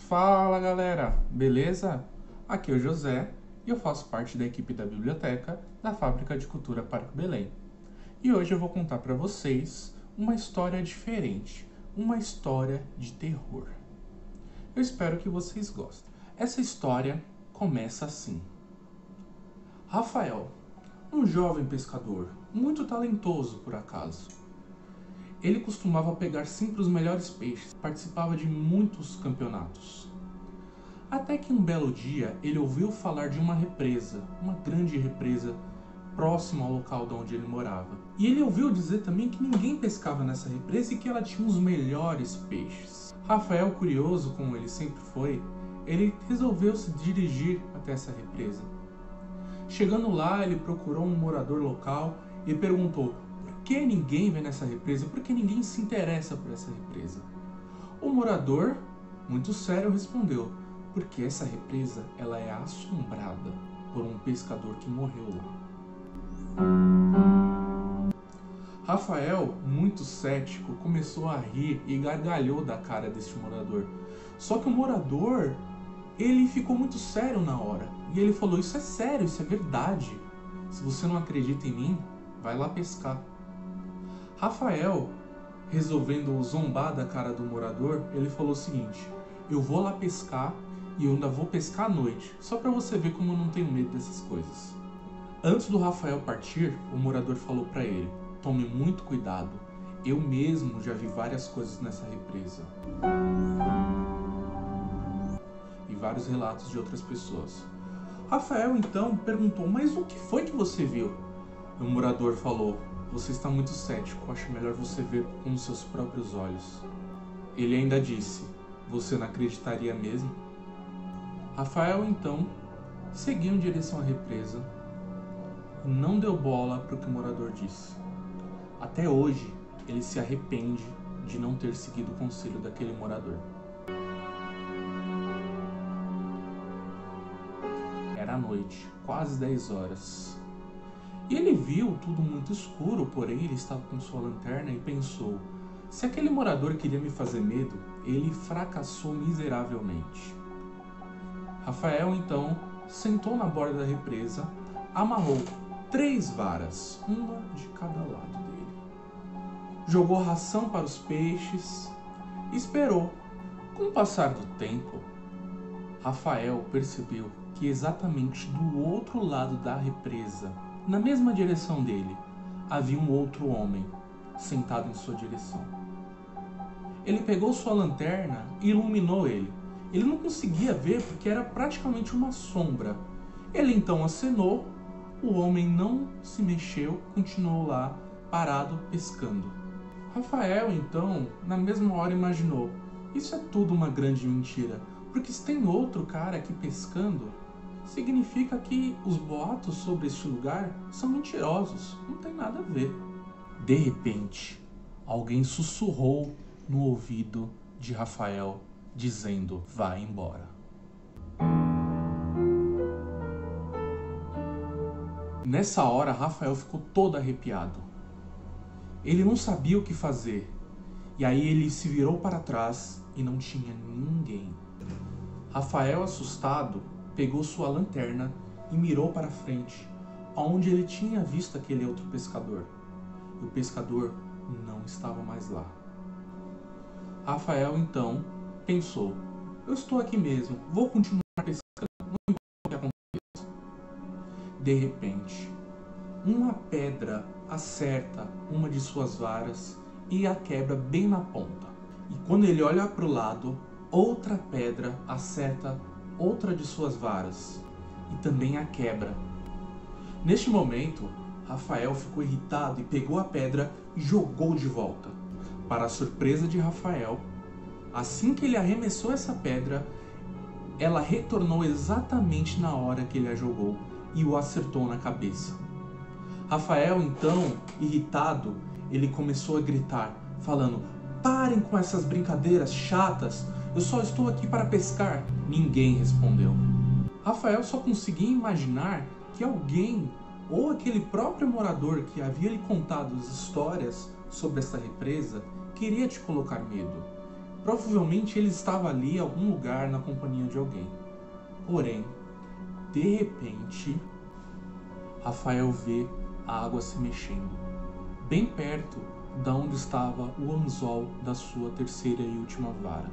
Fala galera, beleza? Aqui é o José e eu faço parte da equipe da biblioteca da Fábrica de Cultura Parque Belém. E hoje eu vou contar para vocês uma história diferente, uma história de terror. Eu espero que vocês gostem. Essa história começa assim. Rafael, um jovem pescador, muito talentoso por acaso. Ele costumava pegar sempre os melhores peixes, participava de muitos campeonatos. Até que um belo dia ele ouviu falar de uma represa, uma grande represa, próxima ao local de onde ele morava. E ele ouviu dizer também que ninguém pescava nessa represa e que ela tinha os melhores peixes. Rafael, curioso como ele sempre foi, ele resolveu se dirigir até essa represa. Chegando lá, ele procurou um morador local e perguntou: por que ninguém vem nessa represa? Por que ninguém se interessa por essa represa? O morador, muito sério, respondeu: porque essa represa ela é assombrada por um pescador que morreu lá. Rafael, muito cético, começou a rir e gargalhou da cara deste morador. Só que o morador, ele ficou muito sério na hora. E ele falou: isso é sério, isso é verdade. Se você não acredita em mim, vai lá pescar. Rafael, resolvendo zombar da cara do morador, ele falou o seguinte: eu vou lá pescar e eu ainda vou pescar à noite, só para você ver como eu não tenho medo dessas coisas. Antes do Rafael partir, o morador falou para ele: tome muito cuidado, eu mesmo já vi várias coisas nessa represa. E vários relatos de outras pessoas. Rafael então perguntou: mas o que foi que você viu? O morador falou: você está muito cético, acho melhor você ver com os seus próprios olhos. Ele ainda disse: você não acreditaria mesmo? Rafael então seguiu em direção à represa e não deu bola para o que o morador disse. Até hoje ele se arrepende de não ter seguido o conselho daquele morador. Era noite, quase 10 horas. E ele viu tudo muito escuro, porém ele estava com sua lanterna e pensou: se aquele morador queria me fazer medo, ele fracassou miseravelmente. Rafael então sentou na borda da represa, amarrou 3 varas, uma de cada lado dele. Jogou ração para os peixes e esperou. Com o passar do tempo, Rafael percebeu que exatamente do outro lado da represa, na mesma direção dele, havia um outro homem sentado em sua direção. Ele pegou sua lanterna e iluminou ele. Ele não conseguia ver porque era praticamente uma sombra. Ele então acenou, o homem não se mexeu, continuou lá, parado, pescando. Rafael então, na mesma hora imaginou: isso é tudo uma grande mentira, porque se tem outro cara aqui pescando, significa que os boatos sobre este lugar são mentirosos, não tem nada a ver. De repente, alguém sussurrou no ouvido de Rafael, dizendo: vá embora. Nessa hora, Rafael ficou todo arrepiado. Ele não sabia o que fazer. E aí ele se virou para trás e não tinha ninguém. Rafael, assustado, pegou sua lanterna e mirou para frente, onde ele tinha visto aquele outro pescador. E o pescador não estava mais lá. Rafael então pensou: eu estou aqui mesmo, vou continuar pescando, não importa o que aconteça. De repente, uma pedra acerta uma de suas varas e a quebra bem na ponta. E quando ele olha para o lado, outra pedra acerta outra de suas varas e também a quebra. Neste momento, Rafael ficou irritado e pegou a pedra e jogou de volta. Para a surpresa de Rafael, assim que ele arremessou essa pedra, ela retornou exatamente na hora que ele a jogou e o acertou na cabeça. Rafael então, irritado, ele começou a gritar, falando: parem com essas brincadeiras chatas, eu só estou aqui para pescar. Ninguém respondeu. Rafael só conseguia imaginar que alguém, ou aquele próprio morador que havia lhe contado as histórias sobre essa represa, queria te colocar medo. Provavelmente ele estava ali em algum lugar na companhia de alguém. Porém, de repente, Rafael vê a água se mexendo, bem perto da onde estava o anzol da sua terceira e última vara.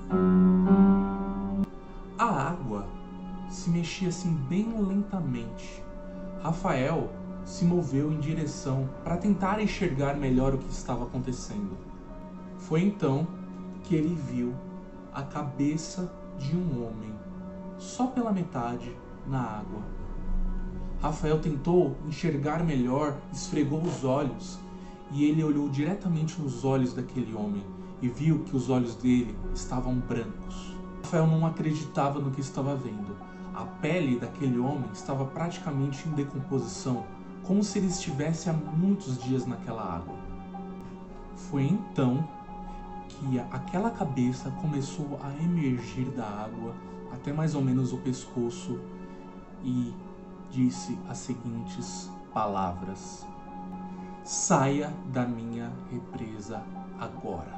A água se mexia assim bem lentamente. Rafael se moveu em direção para tentar enxergar melhor o que estava acontecendo. Foi então que ele viu a cabeça de um homem, só pela metade, na água. Rafael tentou enxergar melhor, esfregou os olhos e ele olhou diretamente nos olhos daquele homem e viu que os olhos dele estavam brancos. Rafael não acreditava no que estava vendo. A pele daquele homem estava praticamente em decomposição, como se ele estivesse há muitos dias naquela água. Foi então que aquela cabeça começou a emergir da água até mais ou menos o pescoço e disse as seguintes palavras: "Saia da minha represa agora."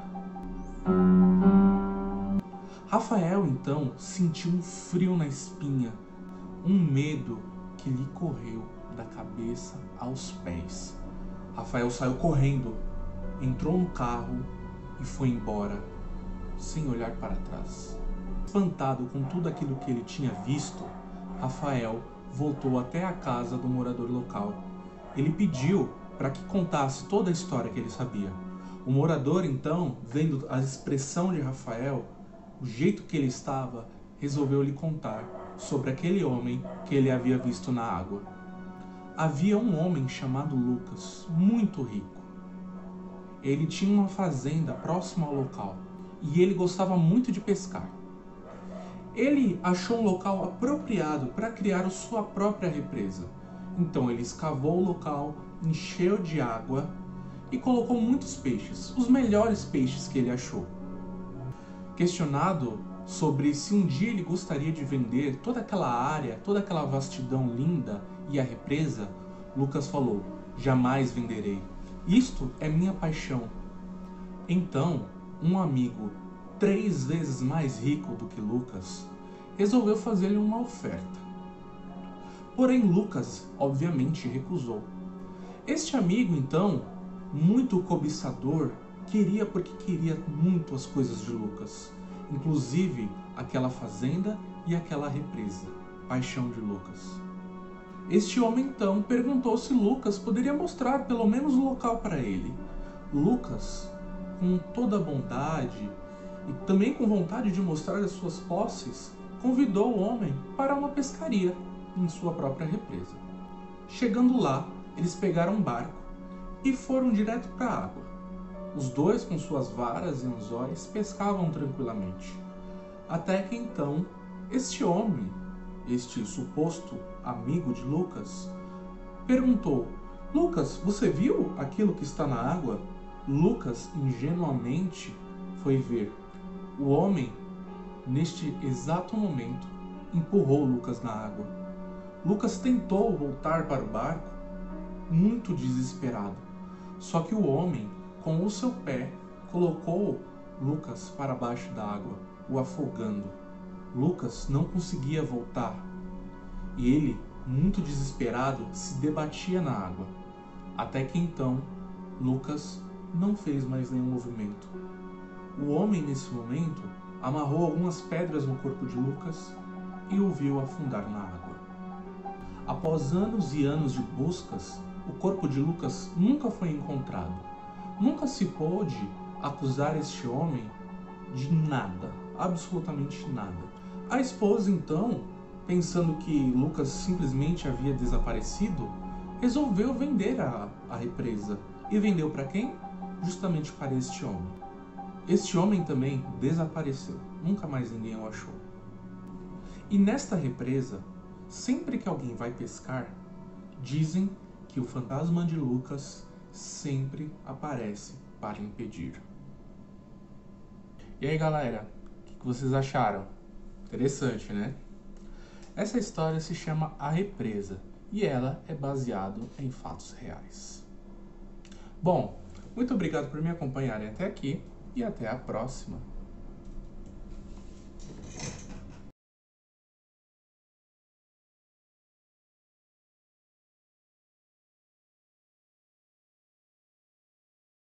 Rafael então sentiu um frio na espinha, um medo que lhe correu da cabeça aos pés. Rafael saiu correndo, entrou no carro e foi embora, sem olhar para trás. Espantado com tudo aquilo que ele tinha visto, Rafael voltou até a casa do morador local. Ele pediu para que contasse toda a história que ele sabia. O morador, então, vendo a expressão de Rafael, o jeito que ele estava, resolveu lhe contar sobre aquele homem que ele havia visto na água. Havia um homem chamado Lucas, muito rico. Ele tinha uma fazenda próxima ao local e ele gostava muito de pescar. Ele achou um local apropriado para criar sua própria represa. Então ele escavou o local, encheu de água e colocou muitos peixes, os melhores peixes que ele achou. Questionado sobre se um dia ele gostaria de vender toda aquela área, toda aquela vastidão linda e a represa, Lucas falou: "Jamais venderei. Isto é minha paixão." Então, um amigo 3 vezes mais rico do que Lucas resolveu fazer-lhe uma oferta. Porém, Lucas, obviamente, recusou. Este amigo, então, muito cobiçador, queria porque queria muito as coisas de Lucas, inclusive aquela fazenda e aquela represa, paixão de Lucas. Este homem então perguntou se Lucas poderia mostrar pelo menos o local para ele. Lucas, com toda a bondade e também com vontade de mostrar as suas posses, convidou o homem para uma pescaria em sua própria represa. Chegando lá, eles pegaram um barco e foram direto para a água. Os dois, com suas varas e anzóis, pescavam tranquilamente. Até que então, este homem, este suposto amigo de Lucas, perguntou: "Lucas, você viu aquilo que está na água?" Lucas, ingenuamente, foi ver. O homem, neste exato momento, empurrou Lucas na água. Lucas tentou voltar para o barco, muito desesperado. Só que o homem, com o seu pé, colocou Lucas para baixo da água, o afogando. Lucas não conseguia voltar e ele, muito desesperado, se debatia na água. Até que então, Lucas não fez mais nenhum movimento. O homem, nesse momento, amarrou algumas pedras no corpo de Lucas e o viu afundar na água. Após anos e anos de buscas, o corpo de Lucas nunca foi encontrado. Nunca se pôde acusar este homem de nada, absolutamente nada. A esposa, então, pensando que Lucas simplesmente havia desaparecido, resolveu vender a represa. E vendeu para quem? Justamente para este homem. Este homem também desapareceu. Nunca mais ninguém o achou. E nesta represa, sempre que alguém vai pescar, dizem que o fantasma de Lucas sempre aparece para impedir. E aí, galera, o que vocês acharam? Interessante, né? Essa história se chama A Represa e ela é baseada em fatos reais. Bom, muito obrigado por me acompanharem até aqui e até a próxima.